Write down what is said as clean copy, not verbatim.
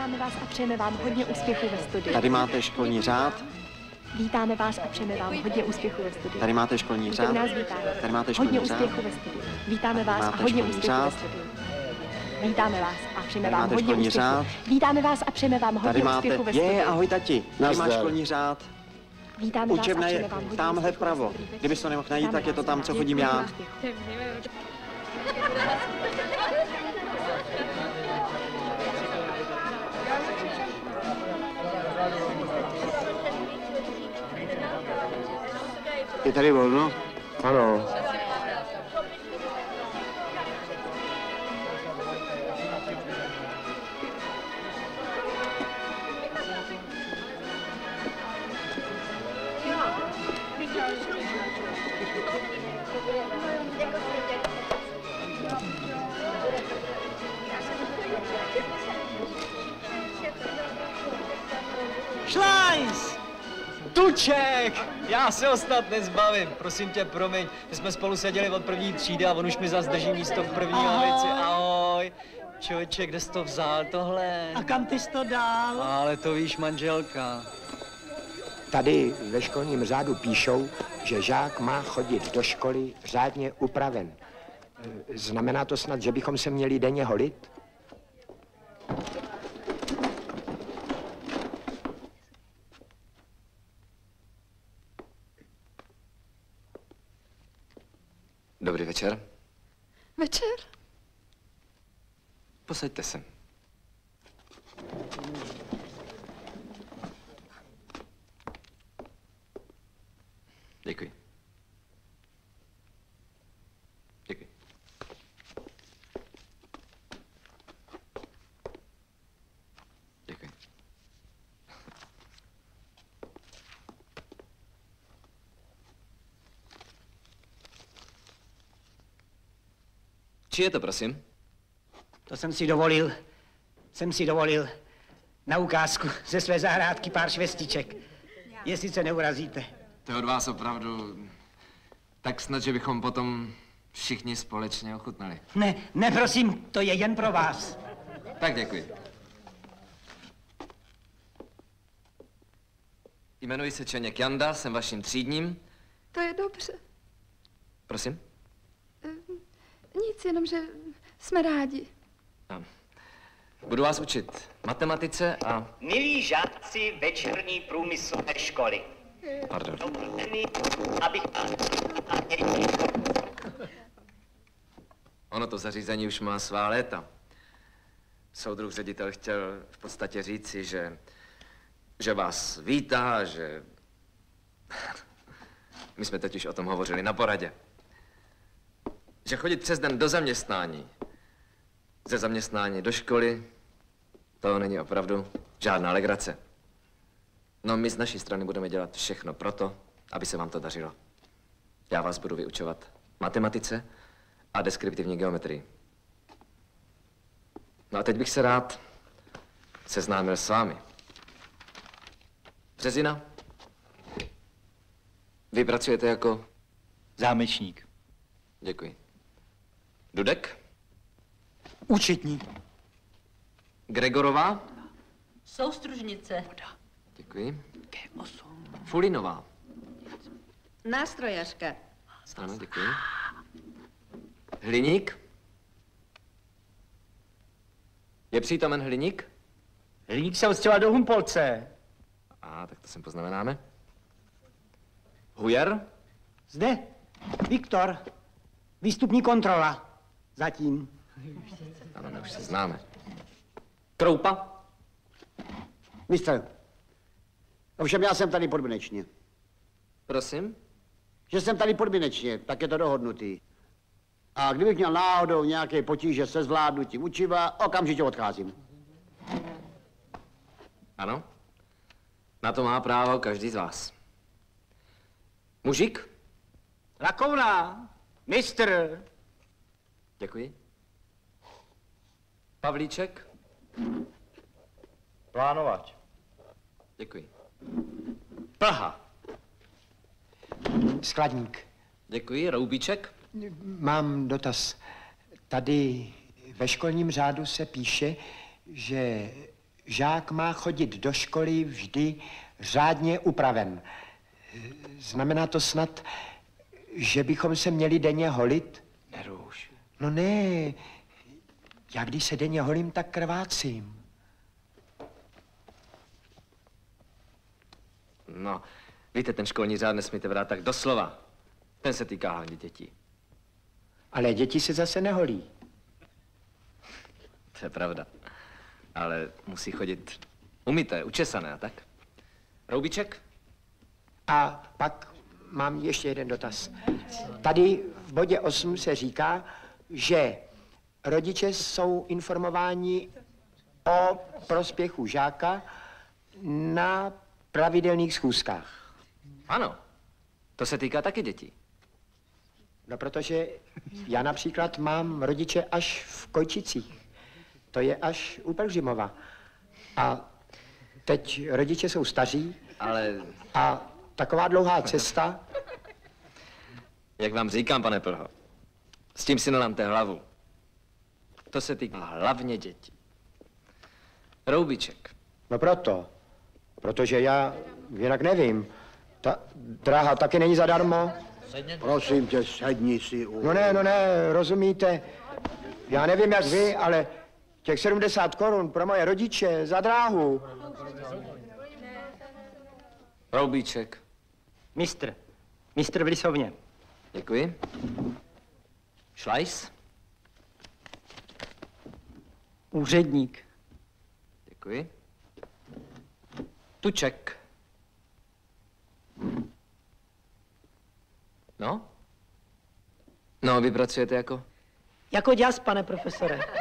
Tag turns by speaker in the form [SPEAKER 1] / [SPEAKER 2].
[SPEAKER 1] Vítáme vás a přejeme vám hodně úspěchů ve studiu.
[SPEAKER 2] Tady máte školní řád.
[SPEAKER 1] Vítáme vás a přejeme vám hodně úspěchů ve studiu.
[SPEAKER 2] Tady máte školní řád.
[SPEAKER 1] Nás vítáme.
[SPEAKER 2] Tady máte školní
[SPEAKER 1] hodně
[SPEAKER 2] řád.
[SPEAKER 1] úspěchů ve studiu. Vítáme vás a hodně úspěchů ve studiu. Vítáme vás a přejeme vám hodně úspěchů. Vítáme vás a přejeme vám hodně úspěchů ve studiu.
[SPEAKER 2] Ahoj tati. Tady máš školní řád.
[SPEAKER 1] Vítáme vás a přejeme vám hodně
[SPEAKER 2] tamhle vpravo. Kdybys to nemohl najít, tak je to tam, co chodím já.
[SPEAKER 3] Je tady volno?
[SPEAKER 2] Ano.
[SPEAKER 4] Šlajs! Tuček! Já se ho snad nezbavím, prosím tě, promiň. My jsme spolu seděli od první třídy a on už mi zas drží místo v první lavici. Ahoj! Člověče, kde jsi to vzal tohle?
[SPEAKER 5] A kam ty jsi to dal?
[SPEAKER 4] Ale to víš, manželka.
[SPEAKER 6] Tady ve školním řádu píšou, že žák má chodit do školy řádně upraven. Znamená to snad, že bychom se měli denně holit?
[SPEAKER 7] Dobrý večer.
[SPEAKER 8] Večer?
[SPEAKER 7] Posaďte se. Děkuji. Děkuji. Děkuji. Či je to, prosím?
[SPEAKER 5] To jsem si dovolil na ukázku ze své zahrádky pár švestiček. Jestli se neurazíte.
[SPEAKER 7] To je od vás opravdu tak snad, že bychom potom všichni společně ochutnali.
[SPEAKER 5] Ne, prosím, to je jen pro vás.
[SPEAKER 7] Tak děkuji. Jmenuji se Čeněk Janda, jsem vaším třídním.
[SPEAKER 8] To je dobře.
[SPEAKER 7] Prosím?
[SPEAKER 8] Nic, jenom, že jsme rádi.
[SPEAKER 7] Budu vás učit matematice a...
[SPEAKER 9] Milí žáci večerní průmyslové školy.
[SPEAKER 7] Pardon. Ono to zařízení už má svá léta. Soudruh ředitel chtěl v podstatě říci, že vás vítá, že... My jsme totiž o tom hovořili na poradě. Že chodit přes den do zaměstnání, ze zaměstnání do školy, to není opravdu žádná legrace. No, my z naší strany budeme dělat všechno proto, aby se vám to dařilo. Já vás budu vyučovat matematice a deskriptivní geometrii. No a teď bych se rád seznámil s vámi. Březina, vy pracujete jako...
[SPEAKER 5] Zámečník.
[SPEAKER 7] Děkuji. Dudek?
[SPEAKER 5] Účetní.
[SPEAKER 7] Gregorová?
[SPEAKER 10] Soustružnice.
[SPEAKER 7] Děkuji. Fulinová?
[SPEAKER 10] Nástrojařka.
[SPEAKER 7] Ano, děkuji. Hliník? Je přítomen Hliník?
[SPEAKER 5] Hliník se odstěhoval do Humpolce.
[SPEAKER 7] Tak to sem poznamenáme. Hujer?
[SPEAKER 5] Zde. Viktor. Výstupní kontrola. Zatím.
[SPEAKER 7] Ano, už se známe. Kroupa?
[SPEAKER 3] Mistr, ovšem já jsem tady podmínečně.
[SPEAKER 7] Prosím?
[SPEAKER 3] Že jsem tady podmínečně, tak je to dohodnutý. A kdybych měl náhodou nějaké potíže se zvládnutím učiva, okamžitě odcházím.
[SPEAKER 7] Ano? Na to má právo každý z vás. Mužík?
[SPEAKER 5] Lakouna. Mistr.
[SPEAKER 7] Děkuji. Pavlíček?
[SPEAKER 11] Plánovač.
[SPEAKER 7] Děkuji.
[SPEAKER 11] Plha.
[SPEAKER 6] Skladník.
[SPEAKER 7] Děkuji. Roubíček?
[SPEAKER 6] Mám dotaz. Tady ve školním řádu se píše, že žák má chodit do školy vždy řádně upraven. Znamená to snad, že bychom se měli denně holit?
[SPEAKER 7] Neruš.
[SPEAKER 6] No ne, já když se denně holím, tak krvácím.
[SPEAKER 7] No, víte, ten školní řád nesmíte brát tak doslova. Ten se týká hlavně dětí.
[SPEAKER 6] Ale děti se zase neholí.
[SPEAKER 7] To je pravda. Ale musí chodit umyté, učesané a tak. Roubíček?
[SPEAKER 6] A pak mám ještě jeden dotaz. Tady v bodě 8 se říká, že rodiče jsou informováni o prospěchu žáka na pravidelných schůzkách.
[SPEAKER 7] Ano, to se týká taky dětí.
[SPEAKER 6] No, protože já například mám rodiče až v Kojčicích. To je až u Pelhřimova. A teď rodiče jsou staří,
[SPEAKER 7] ale...
[SPEAKER 6] A taková dlouhá cesta...
[SPEAKER 7] Jak vám říkám, pane Plho, s tím si nelámte hlavu. To se týká hlavně dětí. Roubíček.
[SPEAKER 6] No protože já jinak nevím. Ta dráha taky není zadarmo.
[SPEAKER 3] Prosím tě, sedni si.
[SPEAKER 6] No ne, rozumíte. Já nevím, jak vy, ale těch 70 korun pro moje rodiče za dráhu.
[SPEAKER 7] Roubíček.
[SPEAKER 5] Mistr v lisovně.
[SPEAKER 7] Děkuji. Šlajs.
[SPEAKER 5] Úředník.
[SPEAKER 7] Děkuji. Tuček. No? No, vy pracujete jako?
[SPEAKER 5] Jako děs, pane profesore.